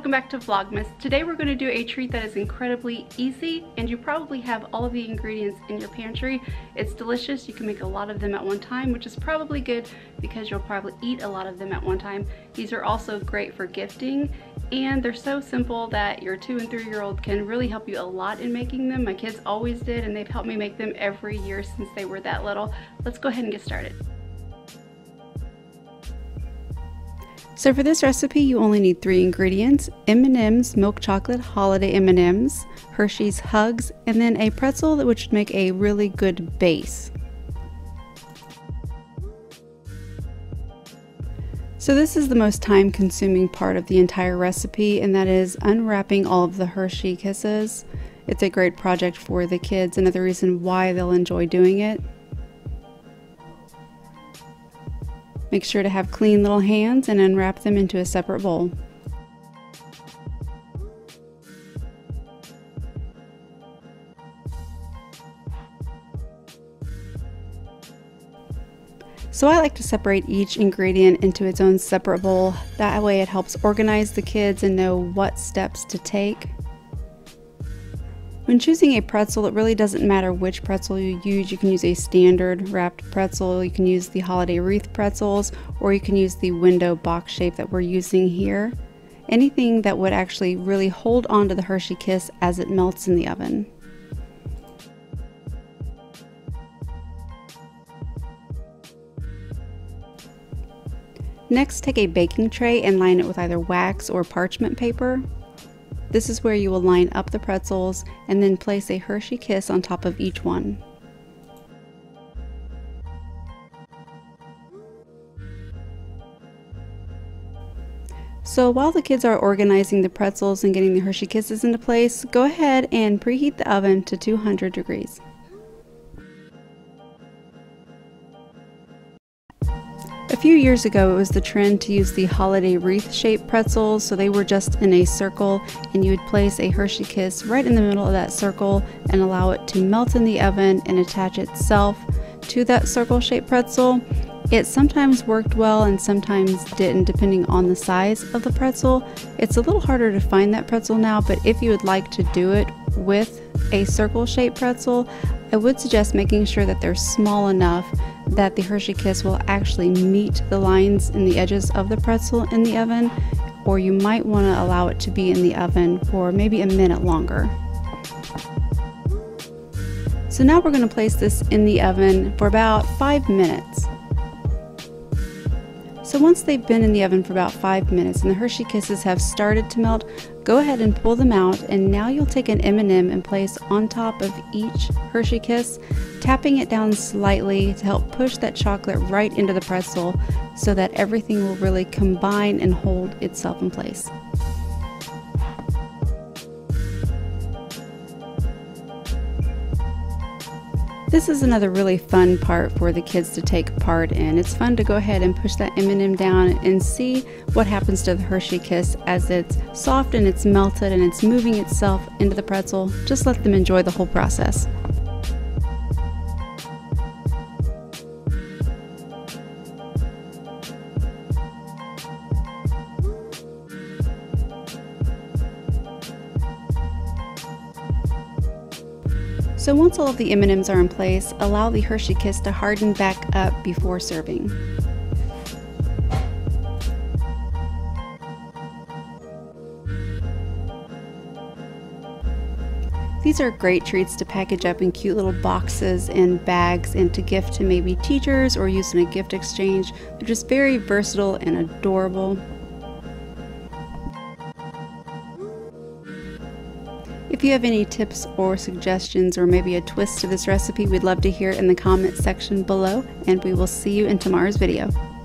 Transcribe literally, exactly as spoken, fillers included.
welcome back to Vlogmas. Today we're going to do a treat that is incredibly easy and you probably have all of the ingredients in your pantry. It's delicious. You can make a lot of them at one time, which is probably good because you'll probably eat a lot of them at one time. These are also great for gifting and they're so simple that your two and three year old can really help you a lot in making them. My kids always did and they've helped me make them every year since they were that little. Let's go ahead and get started. So for this recipe, you only need three ingredients: M and M's Milk Chocolate Holiday M and M's, Hershey's Hugs, and then a pretzel that would make a really good base. So this is the most time-consuming part of the entire recipe, and that is unwrapping all of the Hershey Kisses. It's a great project for the kids, another reason why they'll enjoy doing it. Make sure to have clean little hands and unwrap them into a separate bowl. So I like to separate each ingredient into its own separate bowl. That way it helps organize the kids and know what steps to take. When choosing a pretzel, it really doesn't matter which pretzel you use. You can use a standard wrapped pretzel, you can use the holiday wreath pretzels, or you can use the window box shape that we're using here. Anything that would actually really hold on to the Hershey Kiss as it melts in the oven. Next, take a baking tray and line it with either wax or parchment paper. This is where you will line up the pretzels and then place a Hershey Kiss on top of each one. So while the kids are organizing the pretzels and getting the Hershey Kisses into place, go ahead and preheat the oven to two hundred degrees. A few years ago, it was the trend to use the holiday wreath-shaped pretzels, so they were just in a circle, and you would place a Hershey Kiss right in the middle of that circle and allow it to melt in the oven and attach itself to that circle-shaped pretzel. It sometimes worked well and sometimes didn't, depending on the size of the pretzel. It's a little harder to find that pretzel now, but if you would like to do it with a circle-shaped pretzel, I would suggest making sure that they're small enough that the Hershey Kiss will actually meet the lines in the edges of the pretzel in the oven, or you might want to allow it to be in the oven for maybe a minute longer. So now we're going to place this in the oven for about five minutes. So once they've been in the oven for about five minutes and the Hershey Kisses have started to melt, go ahead and pull them out, and now you'll take an M and M and place on top of each Hershey Kiss, tapping it down slightly to help push that chocolate right into the pretzel so that everything will really combine and hold itself in place. This is another really fun part for the kids to take part in. It's fun to go ahead and push that M and M down and see what happens to the Hershey Kiss as it's soft and it's melted and it's moving itself into the pretzel. Just let them enjoy the whole process. So once all of the M and M's are in place, allow the Hershey Kiss to harden back up before serving. These are great treats to package up in cute little boxes and bags and to gift to maybe teachers or use in a gift exchange. They're just very versatile and adorable. If you have any tips or suggestions or maybe a twist to this recipe, we'd love to hear it in the comment section below, and we will see you in tomorrow's video.